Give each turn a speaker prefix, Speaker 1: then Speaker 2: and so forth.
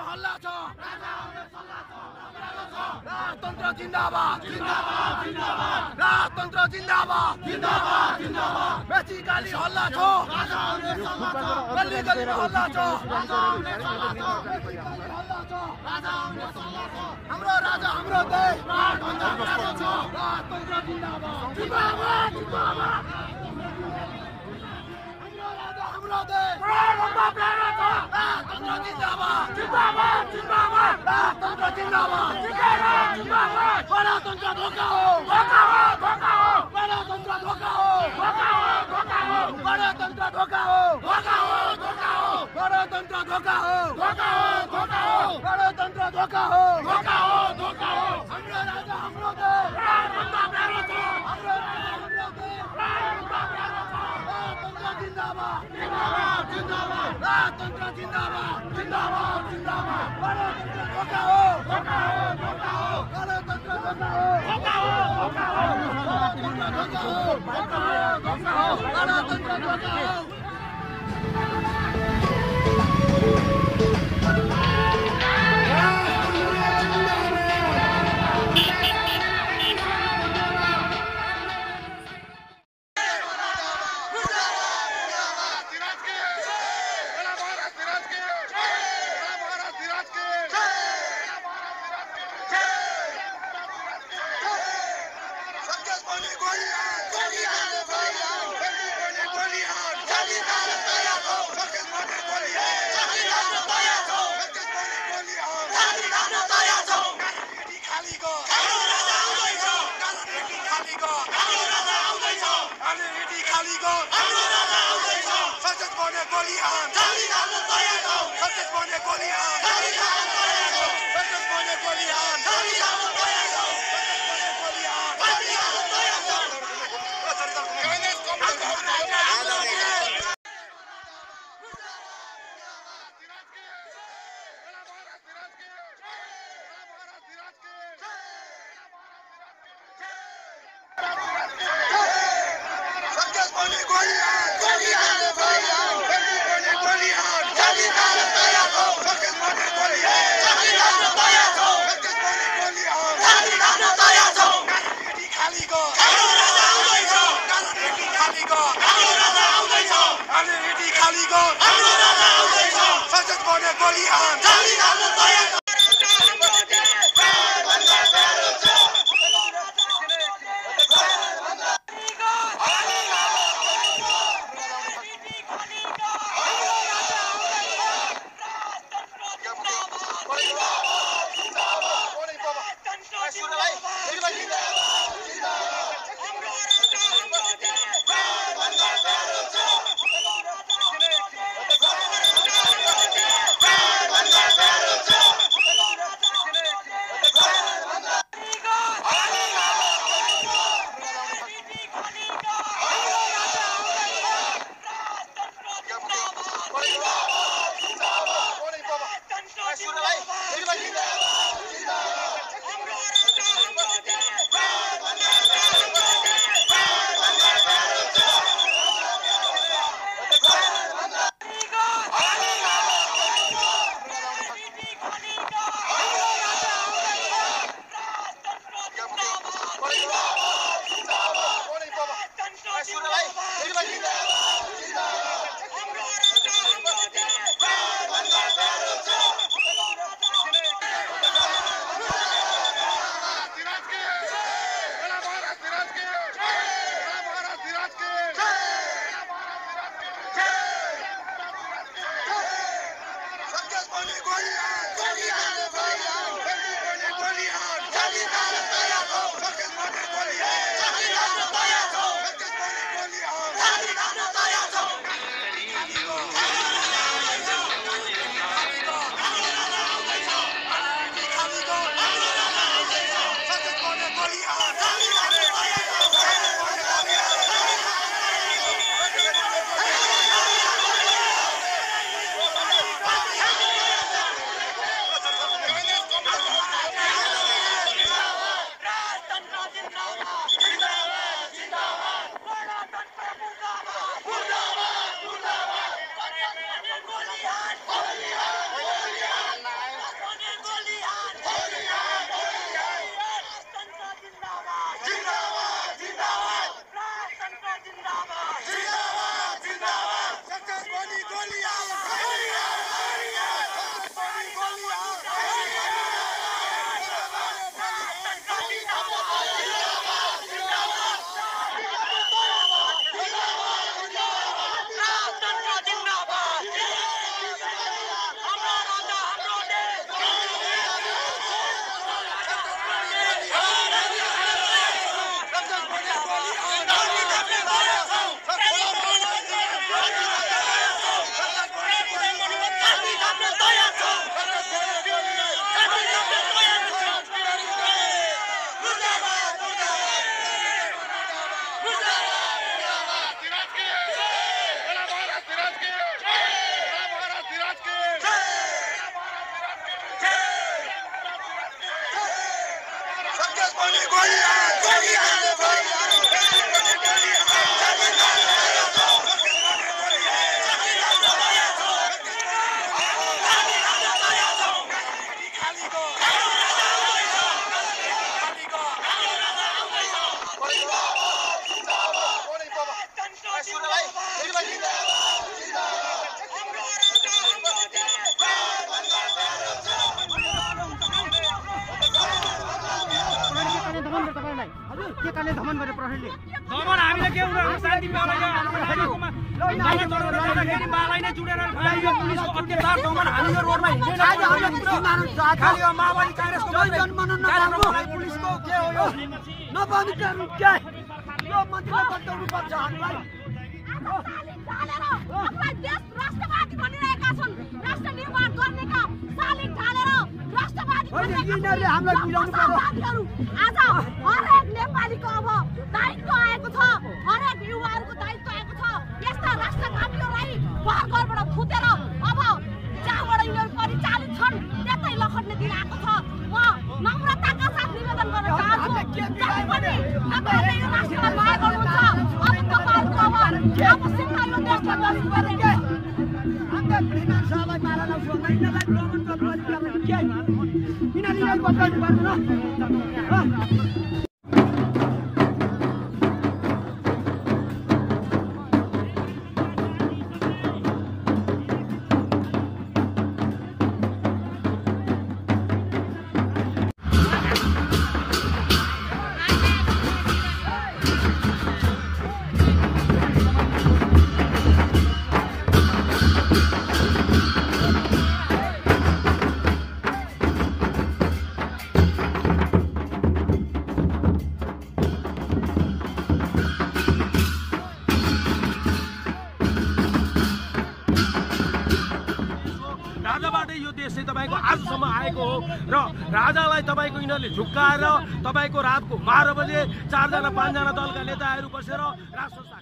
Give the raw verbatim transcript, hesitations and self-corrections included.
Speaker 1: हल्ला छ राजतन्त्र जिन्दाबाद जिन्दाबाद जिन्दाबाद राजतन्त्र जिन्दाबाद जिन्दाबाद जिन्दाबाद बेसी गाली हल्ला छ गल्ली गल्लीमा हल्ला छ हाम्रो राजा हाम्रो देश राजतन्त्र जिन्दाबाद जिन्दाबाद जिन्दाबाद हाम्रो देश प्यारो छ राजतन्त्र जिन्दाबाद जिन्दाबाद जिन्दाबाद राजतन्त्र जिन्दाबाद जिन्दाबाद गणतन्त्र धोका हो धोका हो धोका हो गणतन्त्र धोका हो धोका हो धोका हो गणतन्त्र धोका हो धोका हो धोका हो गणतन्त्र धोका हो धोका हो धोका हो गणतन्त्र धोका हो धोका हो धोका हो हाम्रो राजा हाम्रो देश राजतन्त्र प्यारो छ हाम्रो राजा हाम्रो देश राजतन्त्र प्यारो छ राजतन्त्र जिन्दाबाद जिन्दाबाद जिन्दाबाद राजतन्त्र जिन्दाबाद जिन्दाबाद जिन्दाबाद गणतन्त्र धोका हो धोका हो धोका हो गणतन्त्र धोका हो धोका हो धोका हो गणतन्त्र धोका हो धोका हो धोका हो गणतन्त्र धोका हो
Speaker 2: सरकारले दमन गरे प्रहरीले
Speaker 3: दमन हामीले के उनीहरू शान्ति पाउन मालाई नै जुडेर खायो पुलिसको अत्याचार दमन हामी यो रोडमा हिँडेर खाली माओवादी कांग्रेसको
Speaker 2: पुलिसको के हो यो नपाउने रुक्या यो मन्त्रीले बताउनु पर्छ हामीलाई
Speaker 4: देश राष्ट्रवादी भनिरहेका छन् राष्ट्र निर्माण गर्नेका सालिक ढालेर राष्ट्रवादी
Speaker 2: यिनीहरूले हामीलाई बुझाउनु पर्यो
Speaker 4: आज हरेक नेपालीको अब दायित्व आएको छ हरेक युवाहरूको दायित्व आएको छ यस्ता राष्ट्रघातीहरूलाई घर घरबाट फुटेर अब जहाँबाट यिनीहरू परिचालित छन् त्यतै लखट्ने दिन आएको छ म नम्रताका साथ निवेदन गर्न चाहन्छु जति पनि तपाईँहरूले यो राष्ट्रलाई माया गर्नुहुन्छ अब तपाईँहरूको अब आवश्यकता यो देशलाई बस्नु पर्ने
Speaker 2: अन्त विधानसभालाई मारा लाउँछु यिनीहरूलाई दमन गर्नु के यिनीहरूले बताउनु पर्दैन
Speaker 3: आजसम्म आएको हो र राजालाई तपाईको यिनीहरूले झुक्काएर तपाईको रातको बाह्र बजे चारजना पाँचजना दलका नेताहरू बसेर राष्ट्र